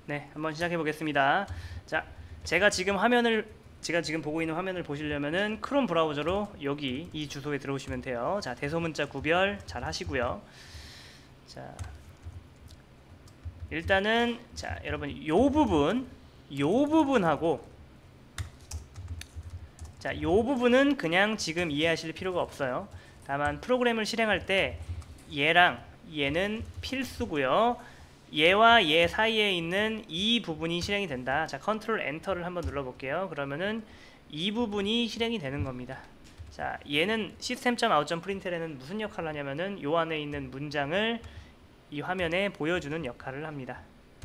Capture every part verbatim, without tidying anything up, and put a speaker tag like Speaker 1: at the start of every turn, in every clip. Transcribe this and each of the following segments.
Speaker 1: 네, 한번 시작해 보겠습니다. 자, 제가 지금 화면을 제가 지금 보고 있는 화면을 보시려면은 크롬 브라우저로 여기 이 주소에 들어오시면 돼요. 자, 대소문자 구별 잘 하시고요. 자, 일단은 자, 여러분 요 부분 요 부분하고 자, 요 부분은 그냥 지금 이해하실 필요가 없어요. 다만 프로그램을 실행할 때 얘랑 얘는 필수고요. 얘와 얘 사이에 있는 이 부분이 실행이 된다. 자, 컨트롤 엔터를 한번 눌러볼게요. 그러면은 이 부분이 실행이 되는 겁니다. 자, 얘는 시스템.out.println은 무슨 역할을 하냐면은 요 안에 있는 문장을 이 화면에 보여주는 역할을 합니다.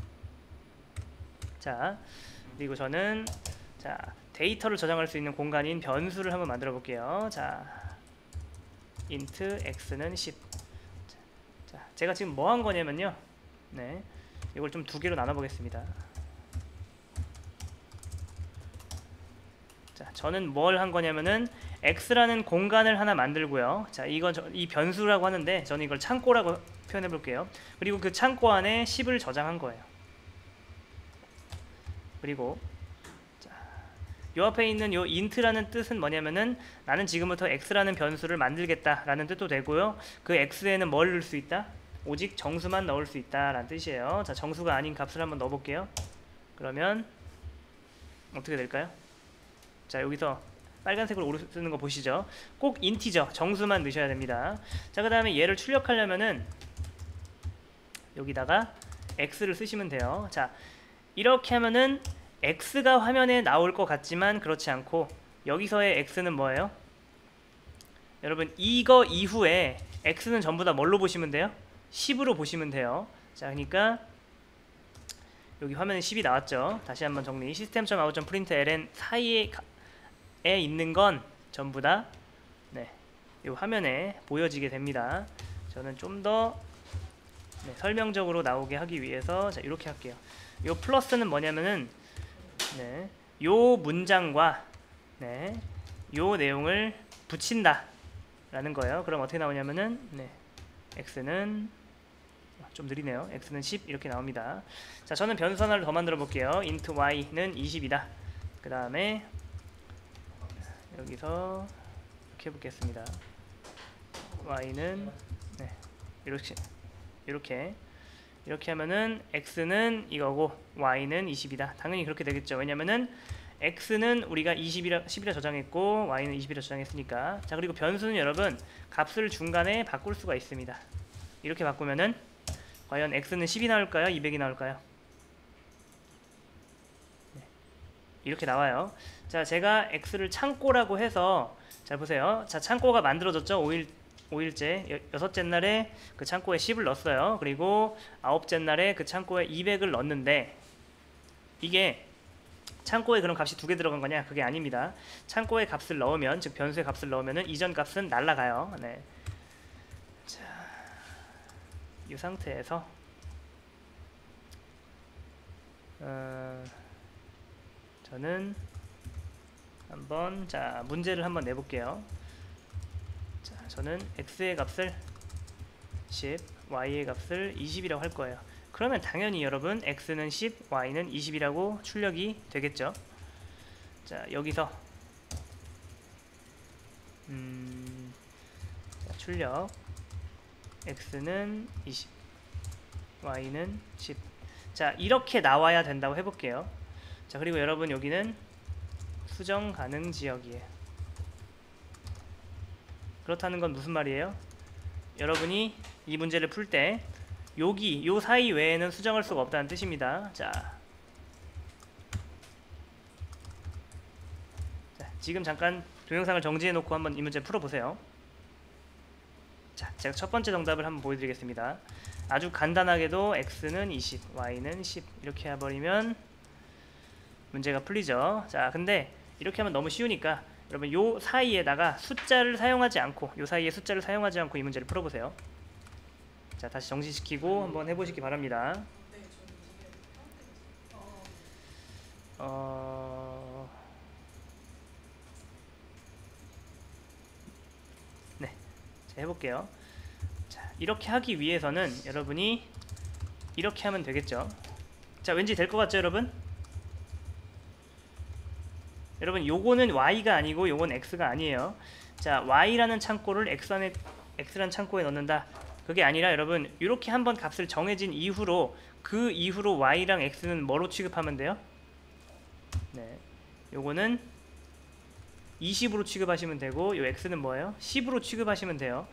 Speaker 1: 자, 그리고 저는 자, 데이터를 저장할 수 있는 공간인 변수를 한번 만들어 볼게요. 자, int x는 십. 자, 제가 지금 뭐 한 거냐면요. 네, 이걸 좀 두 개로 나눠 보겠습니다. 자, 저는 뭘 한 거냐면은 x라는 공간을 하나 만들고요. 자, 이건 저, 이 변수라고 하는데 저는 이걸 창고라고 표현해 볼게요. 그리고 그 창고 안에 십을 저장한 거예요. 그리고 자, 요 앞에 있는 요 int라는 뜻은 뭐냐면은 나는 지금부터 x라는 변수를 만들겠다라는 뜻도 되고요. 그 x에는 뭘 넣을 수 있다? 오직 정수만 넣을 수 있다라는 뜻이에요. 자, 정수가 아닌 값을 한번 넣어볼게요. 그러면 어떻게 될까요? 자, 여기서 빨간색으로 쓰는 거 보시죠. 꼭 인티저 정수만 넣으셔야 됩니다. 자, 그 다음에 얘를 출력하려면은 여기다가 x를 쓰시면 돼요. 자, 이렇게 하면은 x가 화면에 나올 것 같지만 그렇지 않고 여기서의 x는 뭐예요? 여러분 이거 이후에 x는 전부 다 뭘로 보시면 돼요? 십으로 보시면 돼요. 자, 그러니까 여기 화면에 십이 나왔죠. 다시 한번 정리. 시스템.out.println 사이에 에 있는 건 전부 다 네, 이 화면에 보여지게 됩니다. 저는 좀 더 네, 설명적으로 나오게 하기 위해서 자, 이렇게 할게요. 요 플러스는 뭐냐면은 네, 요 문장과 네, 요 내용을 붙인다 라는 거예요. 그럼 어떻게 나오냐면은 네, x는 좀 느리네요. x는 십 이렇게 나옵니다. 자, 저는 변수 하나를 더 만들어 볼게요. int y는 이십이다. 그 다음에 여기서 이렇게 해보겠습니다. y는 네, 이렇게 이렇게 이렇게 하면은 x는 이거고 y는 이십이다. 당연히 그렇게 되겠죠. 왜냐면은 x는 우리가 이십이라, 십이라 저장했고 y는 이십이라 저장했으니까. 자, 그리고 변수는 여러분 값을 중간에 바꿀 수가 있습니다. 이렇게 바꾸면은 과연 x는 십이 나올까요? 이백이 나올까요? 네, 이렇게 나와요. 자, 제가 x를 창고라고 해서 잘 보세요. 자, 창고가 만들어졌죠. 오 일 오 일째 여섯째 날에 그 창고에 십을 넣었어요. 그리고 아홉째 날에 그 창고에 이백을 넣었는데 이게 창고에 그럼 값이 두 개 들어간 거냐? 그게 아닙니다. 창고에 값을 넣으면 즉 변수의 값을 넣으면은 이전 값은 날라가요. 네. 자, 이 상태에서 어, 저는 한번 자 문제를 한번 내볼게요. 자, 저는 x의 값을 십, y의 값을 이십이라고 할 거예요. 그러면 당연히 여러분 x는 십, y는 이십이라고 출력이 되겠죠. 자, 여기서 음, 자, 출력 x는 이십, y는 십. 자, 이렇게 나와야 된다고 해볼게요. 자, 그리고 여러분 여기는 수정 가능 지역이에요. 그렇다는 건 무슨 말이에요? 여러분이 이 문제를 풀 때 여기 요 사이 외에는 수정할 수가 없다는 뜻입니다. 자, 자, 지금 잠깐 동영상을 정지해 놓고 한번 이 문제 풀어보세요. 자, 제가 첫 번째 정답을 한번 보여드리겠습니다. 아주 간단하게도 x는 이십, y는 십 이렇게 해버리면 문제가 풀리죠. 자, 근데 이렇게 하면 너무 쉬우니까 여러분 요 사이에다가 숫자를 사용하지 않고 요 사이에 숫자를 사용하지 않고 이 문제를 풀어보세요. 자, 다시 정지시키고 한번 해보시기 바랍니다. 어... 네, 자, 해볼게요. 자, 이렇게 하기 위해서는 여러분이 이렇게 하면 되겠죠. 자, 왠지 될 것 같죠, 여러분? 여러분, 요거는 y가 아니고 요건 x가 아니에요. 자, y라는 창고를 x 안에 x라는 창고에 넣는다. 그게 아니라 여러분, 이렇게 한번 값을 정해진 이후로 그 이후로 y랑 x는 뭐로 취급하면 돼요? 네, 요거는 이십으로 취급하시면 되고, 요 x는 뭐예요? 십으로 취급하시면 돼요.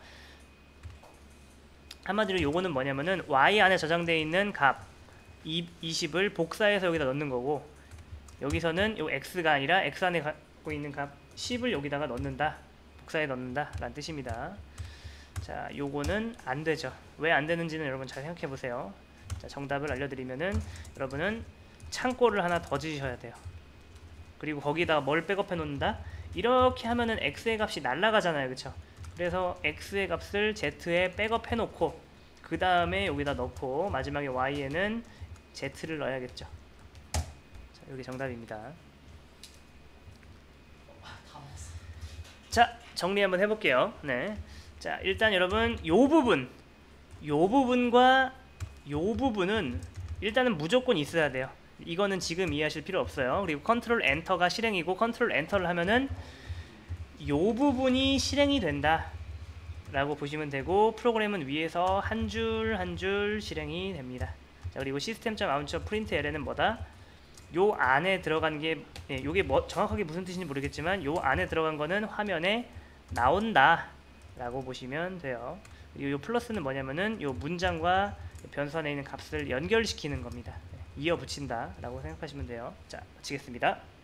Speaker 1: 한마디로 요거는 뭐냐면은 y 안에 저장되어 있는 값 이십을 복사해서 여기다 넣는 거고, 여기서는 요 x가 아니라 x 안에 갖고 있는 값 십을 여기다가 넣는다, 복사해 넣는다 라는 뜻입니다. 자, 요거는 안 되죠. 왜 안 되는지는 여러분 잘 생각해 보세요. 자, 정답을 알려드리면은 여러분은 창고를 하나 더 지으셔야 돼요. 그리고 거기다가 뭘 백업해 놓는다? 이렇게 하면은 x의 값이 날라가잖아요, 그쵸? 그래서 x의 값을 z에 백업해 놓고 그 다음에 여기다 넣고 마지막에 y에는 z를 넣어야겠죠. 자, 여기 정답입니다. 자, 정리 한번 해볼게요. 네. 자, 일단 여러분 요 부분 요 부분과 요 부분은 일단은 무조건 있어야 돼요. 이거는 지금 이해하실 필요 없어요. 그리고 컨트롤 엔터가 실행이고, 컨트롤 엔터를 하면은 요 부분이 실행이 된다 라고 보시면 되고, 프로그램은 위에서 한 줄 한 줄 실행이 됩니다. 자, 그리고 system.out.println은 뭐다? 요 안에 들어간 게, 예, 요게 뭐 정확하게 무슨 뜻인지 모르겠지만 요 안에 들어간 거는 화면에 나온다 라고 보시면 돼요. 그리고 요 플러스는 뭐냐면은 요 문장과 변수 안에 있는 값을 연결시키는 겁니다. 네, 이어 붙인다 라고 생각하시면 돼요. 자, 마치겠습니다.